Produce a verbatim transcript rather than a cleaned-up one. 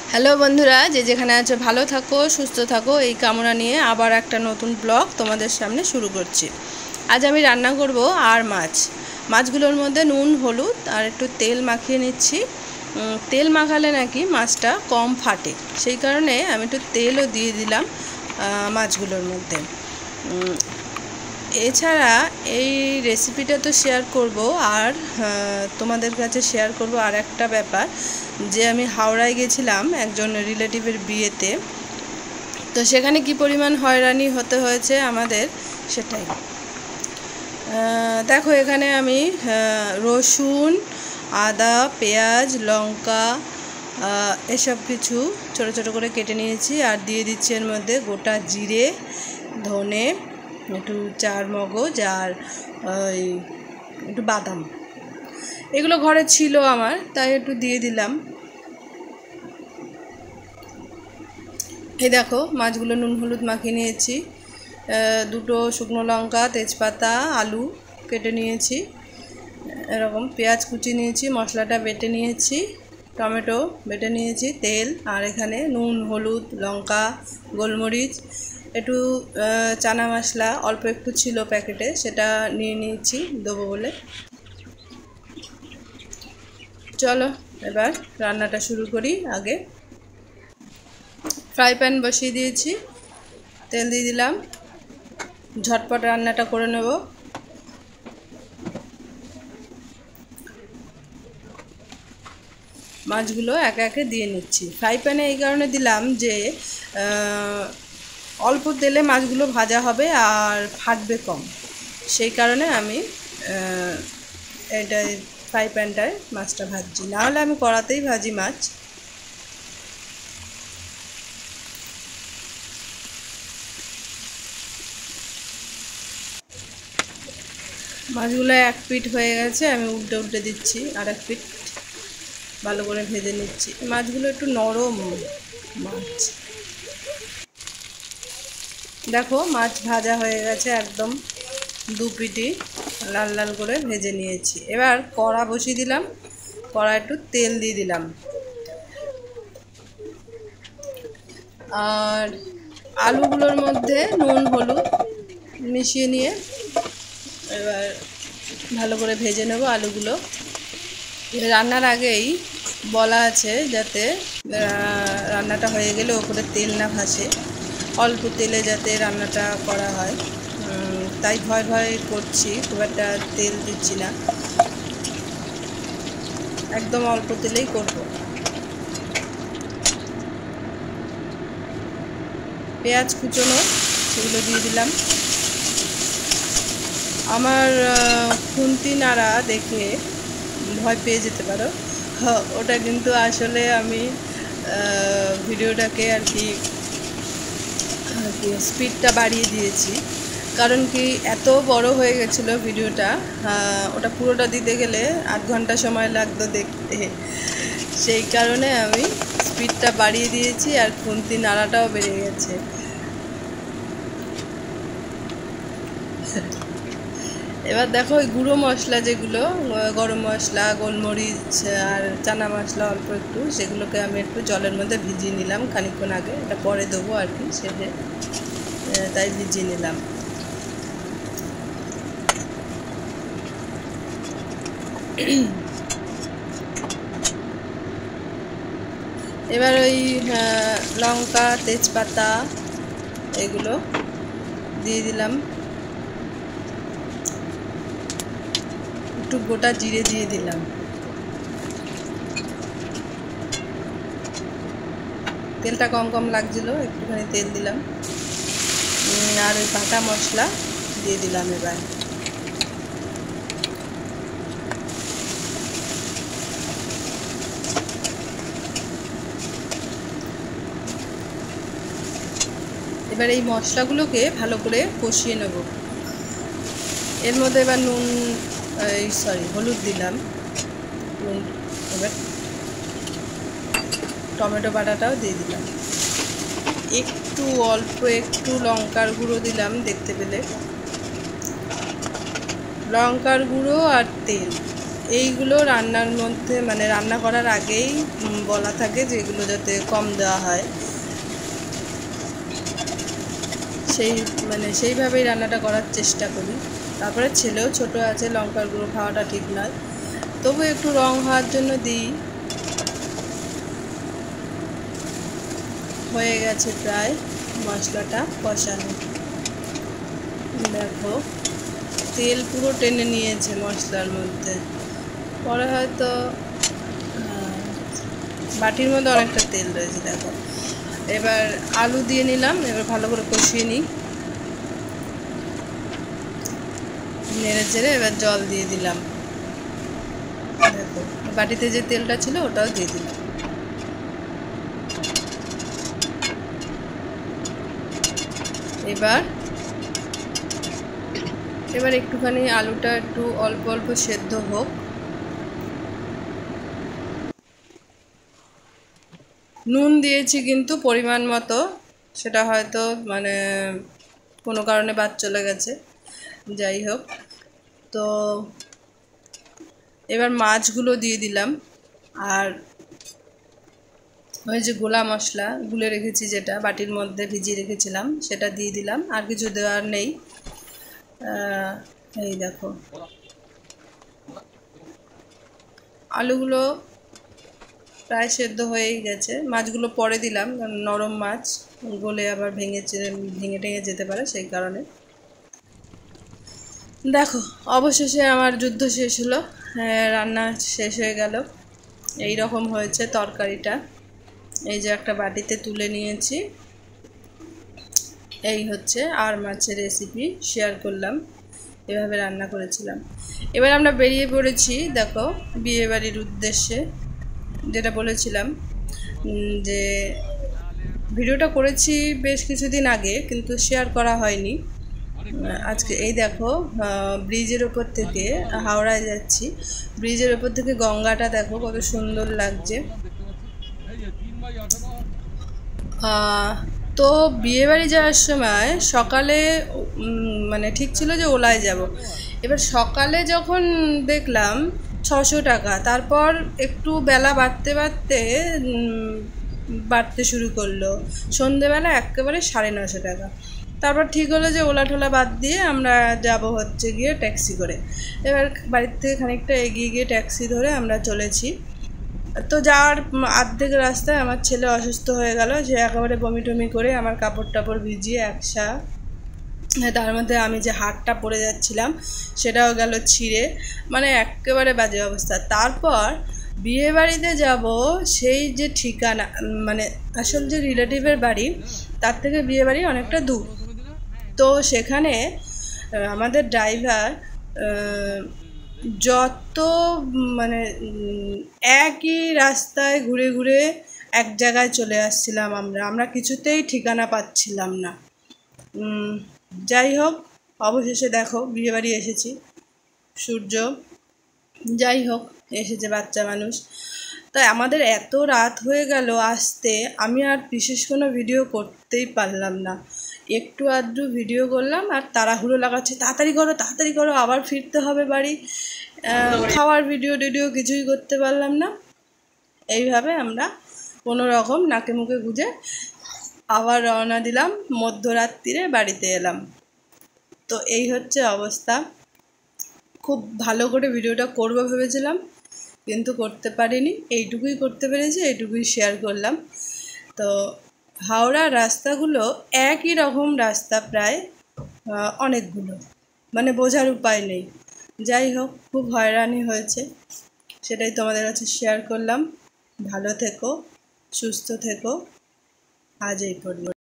Hello বন্ধুরা, যে যেখানে আছো ভালো থাকো, সুস্থ থাকো, এই কামনা নিয়ে আবার একটা নতুন ব্লগ তোমাদের সামনে শুরু করছি। আজ আমি রান্না করব আর মাছ। মাছগুলোর মধ্যে নুন, হলুদ আর একটু তেল মাখিয়ে নিচ্ছি। তেল মাখালে নাকি মাছটা কম ফাটে, সেই কারণে আমি একটু তেলও দিয়ে দিলাম মাছগুলোর মধ্যে। এছাড়া এই রেসিপিটা তো শেয়ার করব, আর তোমাদের কাছে শেয়ার করব আর একটা ব্যাপার, যে আমি হাওড়ায় গেছিলাম একজন রিলেটিভের বিয়েতে। তো সেখানে কি পরিমাণ হয়রানি হতে হয়েছে আমাদের, সেটাই দেখো। এখানে আমি রসুন, আদা, পেঁয়াজ, লঙ্কা এসব কিছু ছোট ছোট করে কেটে নিয়েছি, আর দিয়ে দিচ্ছি এর মধ্যে গোটা জিরে, ধনে, একটু চার মগজ আর ওই একটু বাদাম। এগুলো ঘরে ছিল আমার, তাই একটু দিয়ে দিলাম। এই দেখো মাছগুলো নুন হলুদ মাখিয়ে নিয়েছি। দুটো শুকনো লঙ্কা, তেজপাতা, আলু কেটে নিয়েছি, এরকম পেঁয়াজ কুচি নিয়েছি, মশলাটা বেটে নিয়েছি, টমেটো বেটে নিয়েছি, তেল, আর এখানে নুন, হলুদ, লঙ্কা, গোলমরিচ, একটু চানা মশলা অল্প একটু ছিল প্যাকেটে, সেটা নিয়ে নিয়েছি দেবো বলে। চলো এবার রান্নাটা শুরু করি। আগে ফ্রাই প্যান বসিয়ে দিয়েছি, তেল দিয়ে দিলাম, ঝটপট রান্নাটা করে নেব। মাছগুলো একে একে দিয়ে নিচ্ছি। ফ্রাই প্যানে এই কারণে দিলাম যে অল্প তেলে মাছগুলো ভাজা হবে আর ফাটবে কম, সেই কারণে আমি এটা ফ্রাই প্যানটায় মাছটা ভাজছি, নাহলে আমি কড়াতেই ভাজি মাছ। মাছগুলো এক পিঠ হয়ে গেছে, আমি উল্টে উল্টে দিচ্ছি, আর এক পিঠ ভালো করে ভেজে নিচ্ছি। মাছগুলো একটু নরম মাছ। দেখো মাছ ভাজা হয়ে গেছে, একদম দু পিঠি লাল লাল করে ভেজে নিয়েছি। এবার কড়া বসিয়ে দিলাম, কড়া একটু তেল দিয়ে দিলাম, আর আলুগুলোর মধ্যে নুন হলুদ মিশিয়ে নিয়ে এবার ভালো করে ভেজে নেব আলুগুলো। রান্নার আগেই বলা আছে যাতে রান্নাটা হয়ে গেলে ওপরে তেল না ভাসে, অল্প তেলে যাতে রান্নাটা করা হয়, তাই ভয় ভয় করছি, খুব একটা তেল দিচ্ছি না, একদম অল্প তেলেই করব। পেঁয়াজ কুচনো সেগুলো দিয়ে দিলাম। আমার খুন্তি নাড়া দেখে ভয় পেয়ে যেতে পারো, ওটা কিন্তু আসলে আমি ভিডিওটাকে আর কি স্পিডটা বাড়িয়ে দিয়েছি, কারণ কি এত বড় হয়ে গেছিলো ভিডিওটা, ওটা পুরোটা দিতে গেলে আধ ঘন্টা সময় লাগতো দেখতে, সেই কারণে আমি স্পিডটা বাড়িয়ে দিয়েছি, আর খুন্তি নাড়াটাও বেড়ে গেছে। এবার দেখো ওই গুঁড়ো মশলা যেগুলো, গরম মশলা, গোলমরিচ আর চানা মশলা অল্প একটু, সেগুলোকে আমি একটু জলের মধ্যে ভিজিয়ে নিলাম খানিকক্ষণ আগে, এটা পরে দেবো আর কি, সেটা তাই ভিজিয়ে নিলাম। এবার ওই লঙ্কা, তেজপাতা এগুলো দিয়ে দিলাম, একটু গোটা জিরে দিয়ে দিলাম, তেলটা কম কম লাগছিল, একটুখানি তেল দিলাম, আর ওই বাটা মশলা দিয়ে দিলাম। এবার এবার এই মশলাগুলোকে ভালো করে কষিয়ে নেব। এর মধ্যে এবার নুন, এই সরি হলুদ দিলাম, নুন, এবার টমেটো বাটাটাও দিয়ে দিলাম, একটু অল্প একটু লঙ্কার গুঁড়ো দিলাম, দেখতে পেলে লঙ্কার গুঁড়ো আর তেল এইগুলো রান্নার মধ্যে মানে রান্না করার আগেই বলা থাকে যে এগুলো যাতে কম দেওয়া হয়, সেই মানে সেইভাবেই রান্নাটা করার চেষ্টা করি। তারপরে ছেলেও ছোট আছে, লঙ্কার গুঁড়ো খাওয়াটা ঠিক নয়, তবু একটু রং হওয়ার জন্য দিই। হয়ে গেছে প্রায় মশলাটা কষানো। দেখো তেল পুরো টেনে নিয়েছে মশলার মধ্যে। পরে হয়তো বাটির মধ্যে অনেকটা তেল রয়েছে। দেখো এবার আলু দিয়ে নিলাম, এবার ভালো করে কষিয়ে নিই, নেড়ে চেড়ে এবার জল দিয়ে দিলাম। দেখো বাটিতে যে তেলটা ছিল ওটাও দিয়ে দিলাম। এবার এবার একটুখানি আলুটা একটু অল্প অল্প সেদ্ধ হোক। নুন দিয়েছি কিন্তু পরিমাণ মতো, সেটা হয়তো মানে কোনো কারণে বাদ চলে গেছে, যাই হোক। তো এবার মাছগুলো দিয়ে দিলাম, আর ওই যে গোলা মশলা গুলে রেখেছি যেটা বাটির মধ্যে ভিজিয়ে রেখেছিলাম সেটা দিয়ে দিলাম। আর কিছু দেওয়ার নেই। এই দেখো আলুগুলো প্রায় সেদ্ধ হয়েই গেছে। মাছগুলো পরে দিলাম, নরম মাছ গলে আবার ভেঙে ভেঙে টেঙে যেতে পারে, সেই কারণে। দেখো অবশেষে আমার যুদ্ধ শেষ হলো, রান্না শেষ হয়ে গেল। এই রকম হয়েছে তরকারিটা। এই যে একটা বাটিতে তুলে নিয়েছি। এই হচ্ছে আর মাছের রেসিপি শেয়ার করলাম, এভাবে রান্না করেছিলাম। এবার আমরা বেরিয়ে পড়েছি দেখো বিয়েবাড়ির উদ্দেশ্যে। যেটা বলেছিলাম যে ভিডিওটা করেছি বেশ কিছুদিন আগে, কিন্তু শেয়ার করা হয়নি। আজকে এই দেখো ব্রিজের ওপর থেকে হাওড়ায় যাচ্ছি। ব্রিজের ওপর থেকে গঙ্গাটা দেখো কত সুন্দর লাগছে। তো বিয়েবাড়ি যাওয়ার সময় সকালে মানে ঠিক ছিল যে ওলায় যাব। এবার সকালে যখন দেখলাম ছশো টাকা, তারপর একটু বেলা বাড়তে বাড়তে বাড়তে শুরু করলো, সন্ধেবেলা একেবারে সাড়ে নশো টাকা। তারপর ঠিক হলো যে ওলা টোলা বাদ দিয়ে আমরা যাব হচ্ছে গিয়ে ট্যাক্সি করে। এবার বাড়ির থেকে খানিকটা এগিয়ে গিয়ে ট্যাক্সি ধরে আমরা চলেছি। তো যাওয়ার আর্ধেক রাস্তায় আমার ছেলে অসুস্থ হয়ে গেল, সে একেবারে বমি টমি করে আমার কাপড় টাপড় ভিজিয়ে একসা, তার মধ্যে আমি যে হাতটা পরে যাচ্ছিলাম সেটাও গেল ছিঁড়ে, মানে একেবারে বাজে অবস্থা। তারপর বিয়ে বাড়িতে যাব, সেই যে ঠিকানা মানে আসল যে রিলেটিভের বাড়ি তার থেকে বিয়ে বাড়ি অনেকটা দূর। তো সেখানে আমাদের ড্রাইভার যত মানে একই রাস্তায় ঘুরে ঘুরে এক জায়গায় চলে আসছিলাম আমরা আমরা কিছুতেই ঠিকানা পাচ্ছিলাম না। যাই হোক অবশেষে দেখো বিয়েবাড়ি এসেছি। সূর্য যাই হোক এসেছে, বাচ্চা মানুষ। তাই আমাদের এত রাত হয়ে গেল আসতে, আমি আর বিশেষ কোনো ভিডিও করতেই পারলাম না। একটু আধটু ভিডিও করলাম আর তাড়াহুড়ো লাগাচ্ছে, তাড়াতাড়ি করো তাড়াতাড়ি করো, আবার ফিরতে হবে বাড়ি। খাওয়ার ভিডিও টিডিও কিছুই করতে পারলাম না। এইভাবে আমরা কোনো রকম নাকে মুখে গুঁজে আবার রওনা দিলাম, মধ্যরাত্রিরে বাড়িতে এলাম। তো এই হচ্ছে অবস্থা। খুব ভালো করে ভিডিওটা করবো ভেবেছিলাম, কিন্তু করতে পারিনি। এইটুকুই করতে পেরেছি, এইটুকুই শেয়ার করলাম। তো হাওড়ার রাস্তাগুলো একই রকম রাস্তা, প্রায় অনেকগুলো, মানে বোঝার উপায় নেই। যাই হোক খুব হয়রানি হয়েছে, সেটাই তোমাদের কাছে শেয়ার করলাম। ভালো থেকো, সুস্থ থেকো, আজ এই পর্যন্ত।